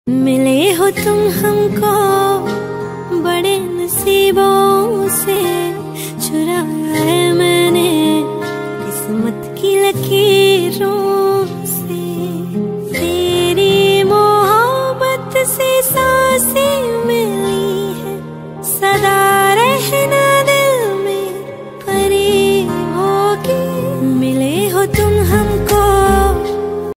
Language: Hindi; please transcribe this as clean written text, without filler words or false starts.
मिले हो तुम हमको बड़े नसीबों से, चुराया है मैंने किस्मत की लकीर।